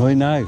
Thôi nơi.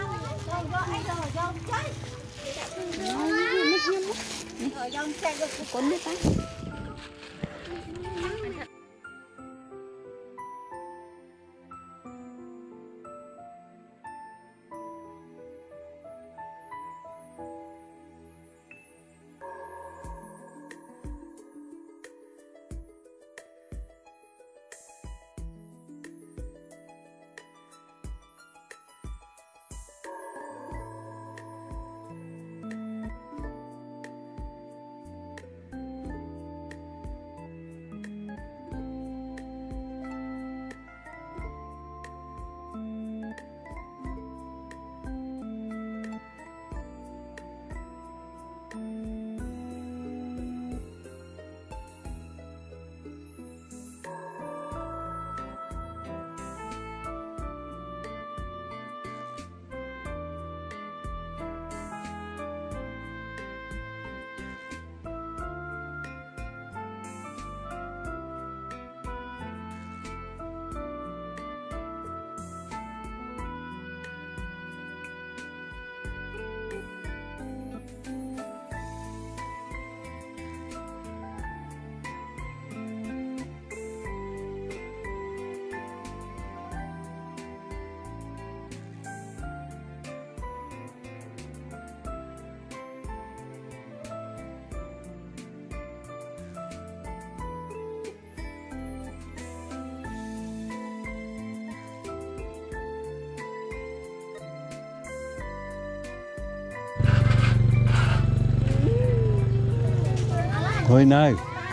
Thôi nơi.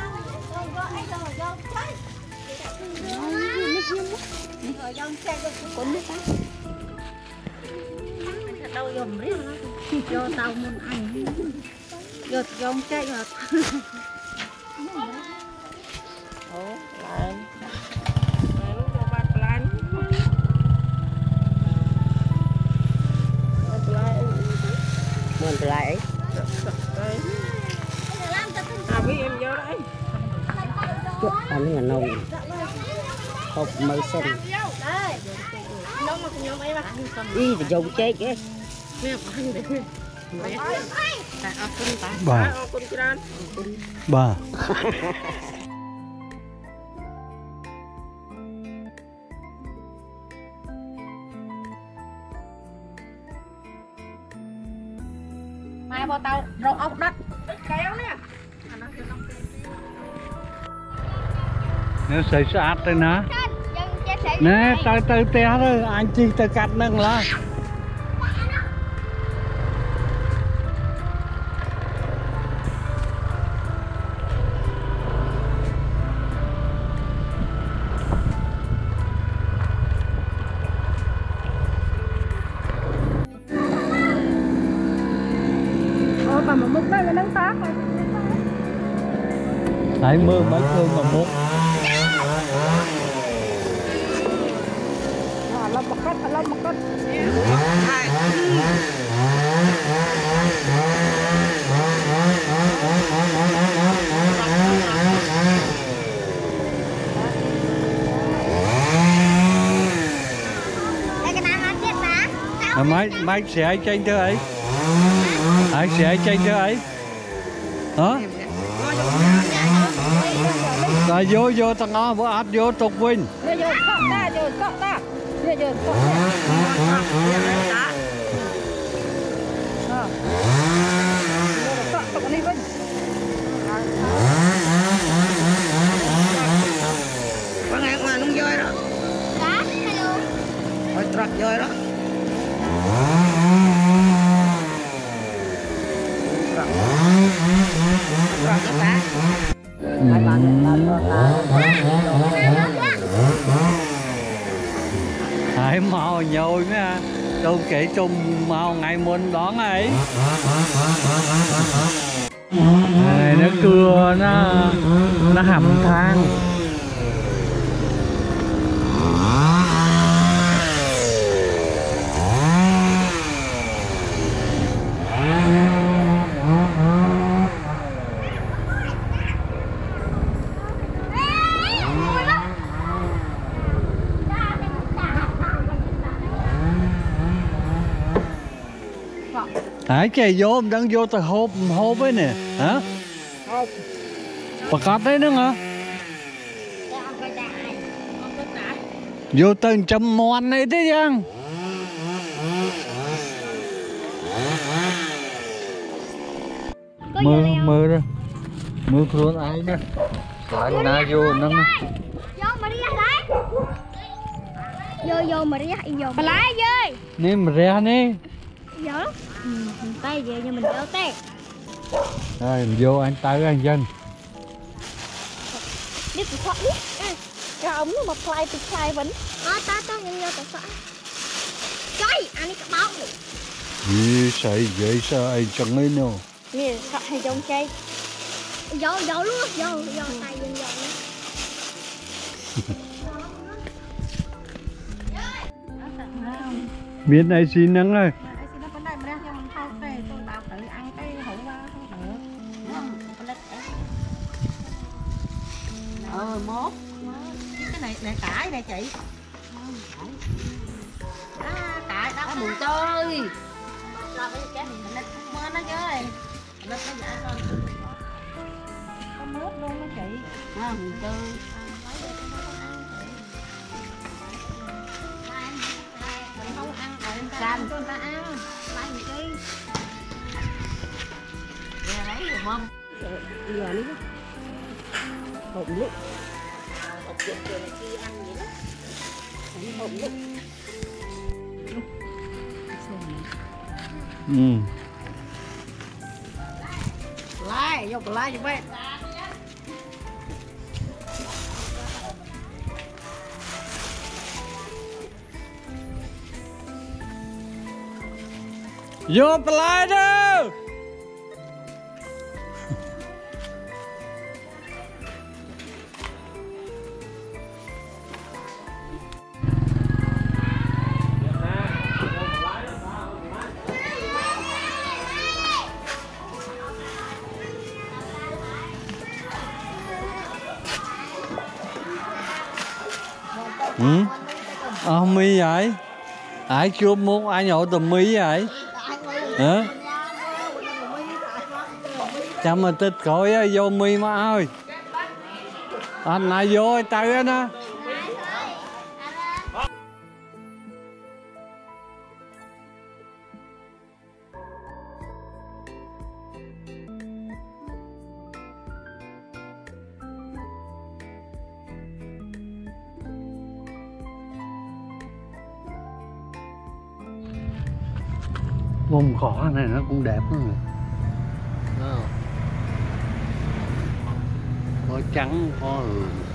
Đâu dùng riết cho tao muốn ăn vô dòng chạy mà làm lúc cho bạn plan mình lại với em vô đấy anh là nâu hộp mơ xanh đi thì dùng chết cái bà bà mai bao tao rau ốc đất kéo nè nếu xảy ra tới nó nè tới tới té rồi anh chi tới cắt nâng là mà múc đây là nắng tác rồi thấy mưa mấy thương mà múc lông một cất máy sẽ tranh thế ấy ai sẽ tranh thế ấy hả rồi vô tao ngó bữa áp vô tục vinh vô cọ ta con ăn mà nung voi đó rồi trật voi đó hãy màu nhồi nha đâu kể chung màu ngày muốn đón ấy này nó cưa nó hầm than Hải chạy vô đang vô từ hộp ấy nè hả bà cọt đấy nữa hả vô từng chấm mòn này thế chăng mơ đó mơ luôn ai đó lạnh na vô nâng vô mà đi vô mà lái với nè mà ra nè vô tay về nhưng mình vô tay rồi mình vô anh tới anh dân biết tụi thoát biết cái ống mà play tụi play vẫn ta nhưng vô tụi thoát cái anh ấy cả báo gì sợi vậy sao ai chẳng ấy đâu nè sợ hay trong chơi vô luôn vô tay dân vô biết ai xin nắng ơi mốt cái này cải này chị cải đó mùi tơi nó chơi nó dạ con mốt luôn đó chị mùi tơi không ăn canh cho người ta ăn lấy một cái lấy rồi mâm giờ đi hộp lúc hộp chuyện này kia ăn vậy đó hộp lúc lại vô cái lại cho bé vô lại đó mi vậy ai chưa muốn ai nhậu tùm mi vậy hả chăm mà tích coi vô mi mà ơi anh này vô tay đó vùng cỏ này nó cũng đẹp lắm rồi có trắng có